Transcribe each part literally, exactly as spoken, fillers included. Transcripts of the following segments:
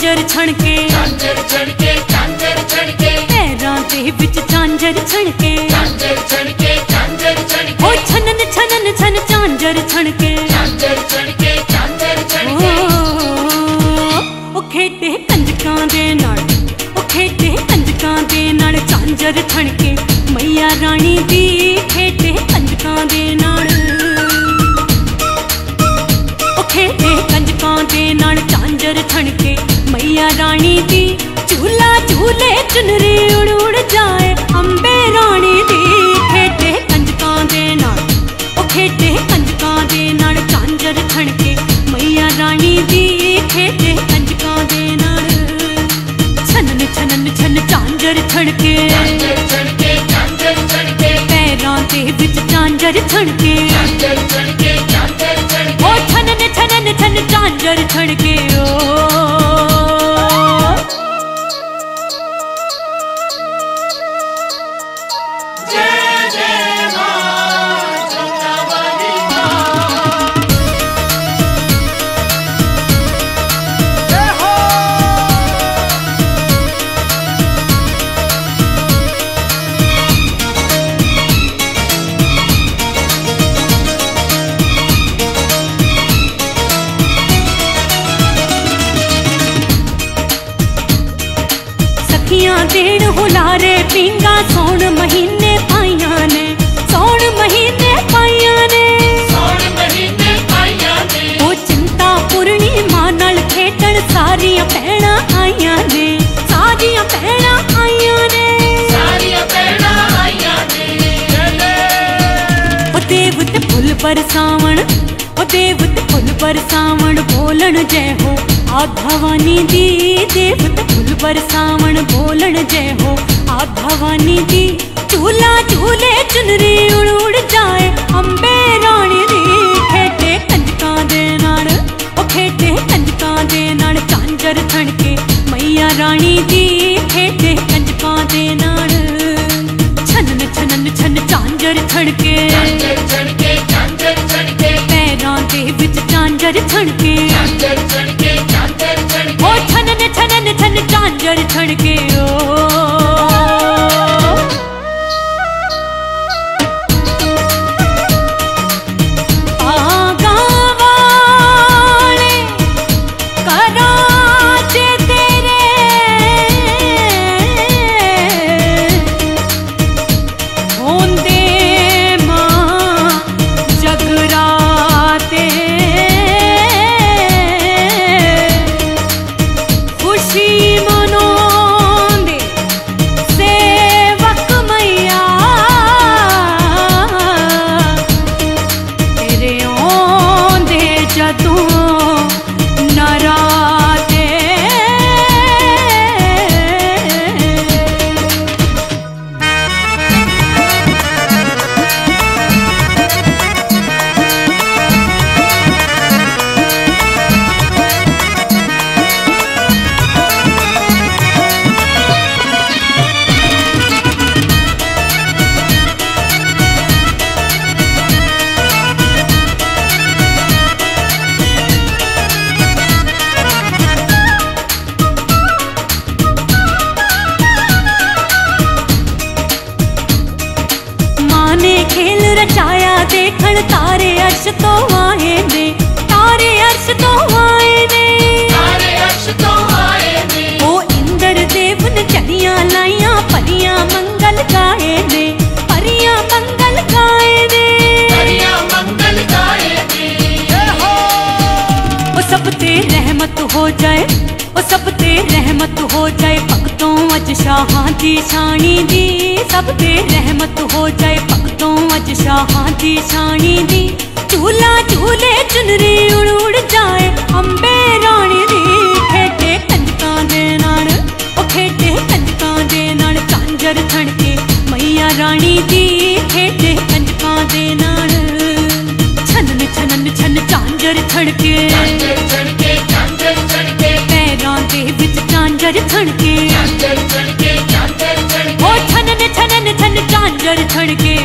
झांझर छणके, झांझर छणके, झांझर छणके, पैरां दे विच झांझर छणके, झांझर छणके, झांझर छणके, ओ छनन छनन छन झांझर छणके, झांझर छणके, झांझर छणके। ओ खेडे कंजकां दे नाल, ओ खेडे कंजकां दे नाल झांझर छणके, मैया रानी दी खेडे कंजकां दे नाल। ओ खेडे कंजकां दे नाल झांझर छणके, मैया रानी दी झूला झूले चुनरी उड़ उड़ जाए अंबे रानी दी खेडे कंजकां दे नाल, ओ खेडे कंजकां दे नाल झांझर छणके, मैया रानी दी खेडे कंजकां दे नाल। छनन छनन छन झांझर छणके, झांझर छणके, झांझर छणके, पैरां दे विच झांझर छणके, झांझर छणके, झांझर छणके। ओ छनन छनन छन झांझर छणके। ओ जय जय मां जोता वाली मां, जय हो। सखियां देण हुलारे पिंगा सौण महीने पाइयां ने, सौण महीने पाइयां ने, सौण महीने पाइयां ने, ओ चिंता पूर्णिमा नाल खेडण सारियां भैणां आइयां ने, सारियां भैणां आइयां ने, सारियां भैणां आइयां ने। ओ देव ते फुल बरसावण, ओ देव ते फुल बरसावण बोलण जय हो आघावानी दी, देव ते फुल बरसावण बोलण जय हो आघावानी दी। झूला झूले चुनरी उड़ उड़ जाए अंबे रानी दी खेडे कंजकां दे नाल, ओ खेडे कंजकां दे नाल झांझर छणके, मैया रानी दी खेडे कंजकां दे नाल। छनन छनन छन झांझर छणके, झांझर छणके, झांझर छणके, पैरां दे विच झांझर छणके, झांझर छणके, झांझर छणके। ओ छनन छनन छन झांझर छणके। ओ खेल रचाया देखण तारे अर्श तो आए ने, तारे अर्श तो आए ने, तारे अर्श तो आए ने। ओ इंद्र देव ने चढ़ियां लाइयां परियां मंगल गाए ने, परियां मंगल गाए ने, परियां मंगल गाए ने। जय हो। ओ सब ते रहमत हो जाए, ओ सब ते रहमत हो जाए भक्तों अज शाहां दी शानी दी, सब ते रहमत हो जाए भक्तों अज शाहां दी शानी दी। झूला झूले चुनरी उड़ उड़ जाए अंबे रानी दी खेडे कंजकां दे नाल, ओ खेडे कंजकां दे नाल झांझर छणके, मैया रानी दी खेडे कंजकां दे नाल। छनन छनन छन झांझर छणके, झांझर छणके, झांझर छणके, पैरां दे विच झांझर छणके, झांझर छणके, झांझर छणके। ओ छनन छनन छन झांझर छणके।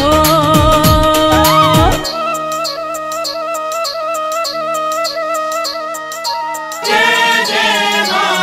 ओ जय जय मां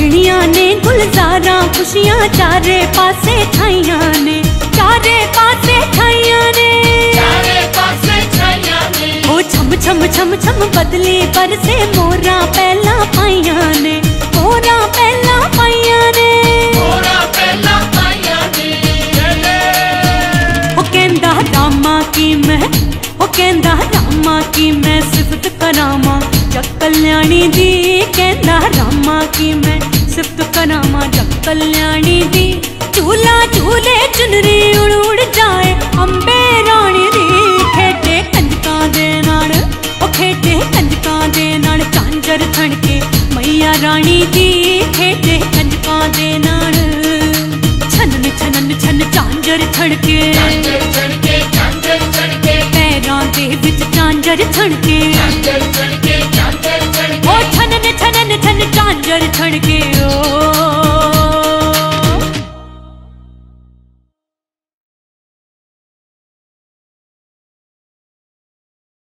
खिड़ियां ने गुलजारा खुशियां चारे पासे छाइयां ने, चारे पासे छाइयां ने, चारे पासे छाइयां ने। ओ छम छम छम छम बदली पर से मोरा पहला पाइयां ने, मोरा पहला पाइयां ने, मोरा पहला पाइयां ने। ओ कहंदा रामा की मैं, ओ कहंदा रामा की मैं सिफत करामा जग कल्याणी दी, कहंदा रामा की मैं सिफत करामा जग कल्याणी दी। झूला झूले चुनरी उड़ उड़ जाए अंबे रानी दी, खेडे कंजकां दे नाल, ओ खेडे कंजकां दे नाल झांझर छणके मैया रानी दी, खेडे कंजकां दे नाल। छनन छनन छन झांझर छणके, झांझर छणके, झांझर छणके, पैरां दे विच झांझर छणके, झांझर छणके, झांझर छणके। ओ छनन छनन छन झांझर छणके ओ